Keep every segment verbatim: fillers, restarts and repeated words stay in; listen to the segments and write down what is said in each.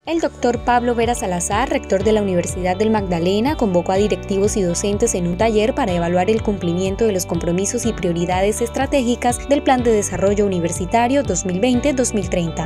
El doctor Pablo Vera Salazar, rector de la Universidad del Magdalena, convocó a directivos y docentes en un taller para evaluar el cumplimiento de los compromisos y prioridades estratégicas del Plan de Desarrollo Universitario dos mil veinte a dos mil treinta.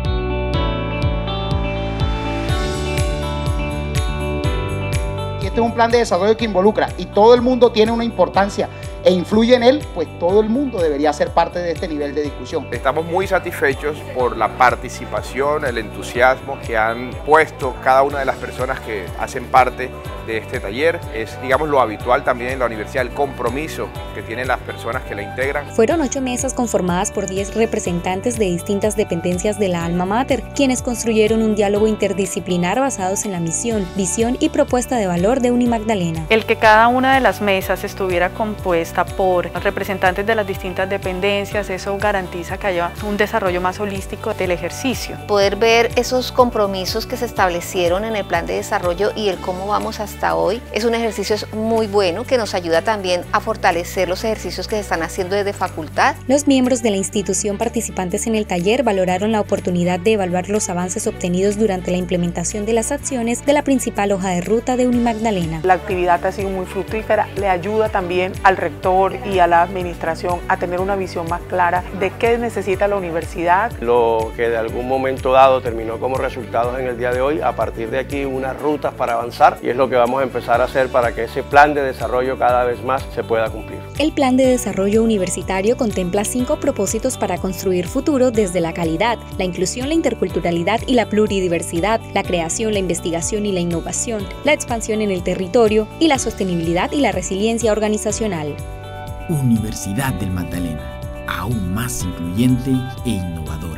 Este es un plan de desarrollo que involucra y todo el mundo tiene una importancia e influye en él, pues todo el mundo debería ser parte de este nivel de discusión. Estamos muy satisfechos por la participación, el entusiasmo que han puesto cada una de las personas que hacen parte de este taller. Es, digamos, lo habitual también en la universidad, el compromiso que tienen las personas que la integran. Fueron ocho mesas conformadas por diez representantes de distintas dependencias de la Alma Mater, quienes construyeron un diálogo interdisciplinar basados en la misión, visión y propuesta de valor de Unimagdalena. El que cada una de las mesas estuviera compuesta por representantes de las distintas dependencias, eso garantiza que haya un desarrollo más holístico del ejercicio. Poder ver esos compromisos que se establecieron en el plan de desarrollo y el cómo vamos hasta hoy es un ejercicio muy bueno que nos ayuda también a fortalecer los ejercicios que se están haciendo desde facultad. Los miembros de la institución participantes en el taller valoraron la oportunidad de evaluar los avances obtenidos durante la implementación de las acciones de la principal hoja de ruta de Unimagdalena. La actividad ha sido muy fructífera, le ayuda también al rector y a la administración a tener una visión más clara de qué necesita la universidad. Lo que de algún momento dado terminó como resultados en el día de hoy, a partir de aquí unas rutas para avanzar, y es lo que vamos a empezar a hacer para que ese plan de desarrollo cada vez más se pueda cumplir. El plan de desarrollo universitario contempla cinco propósitos para construir futuro desde la calidad, la inclusión, la interculturalidad y la pluridiversidad, la creación, la investigación y la innovación, la expansión en el territorio y la sostenibilidad y la resiliencia organizacional. Universidad del Magdalena, aún más incluyente e innovadora.